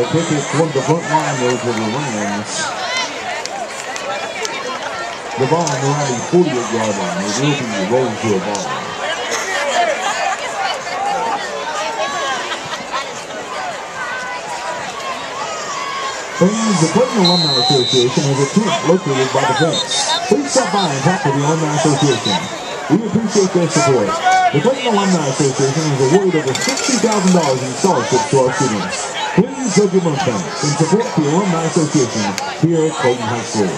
Pickett toward the front line there for the Rams. The ball on the right 48-yard line. It will be rolled to a ball. Fans, the Clayton Alumni Association has a tent located by the fence. Please stop by and talk to the Alumni Association. We appreciate their support. The Clayton Alumni Association has awarded over $60,000 in scholarships to our students. Please go give them thanks and support the Alumni Association here at Clayton High School.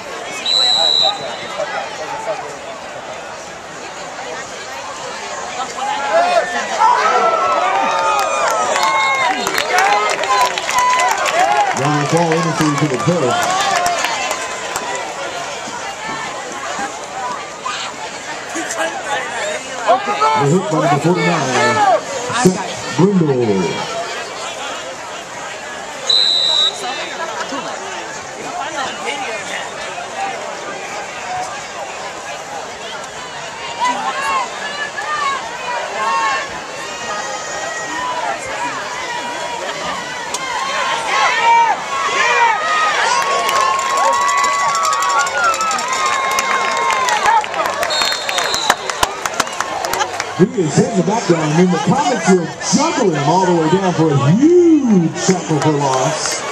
Running ball into the turf. The hit by the 49, Seth Brindle. He is hitting the background, and then the Comets will juggle him all the way down for a huge tackle for loss.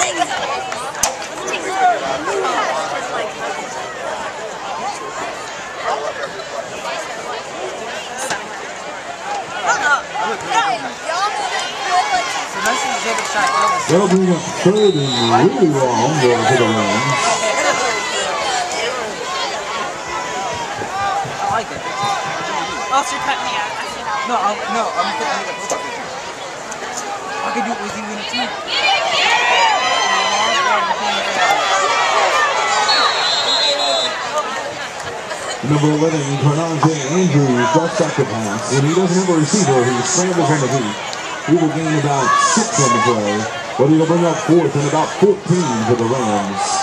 They'll bring up third and really long going to the Rams. I like it. Oh, so you're cutting me out. No, I'm cutting it up. I could do it with you in a team. Number 11, Carnage Andrews drops back the pass. When he doesn't have a receiver, he scrambles on the beat. He will gain about 6 on the play, but he'll bring up 4th and about 14 for the Rams.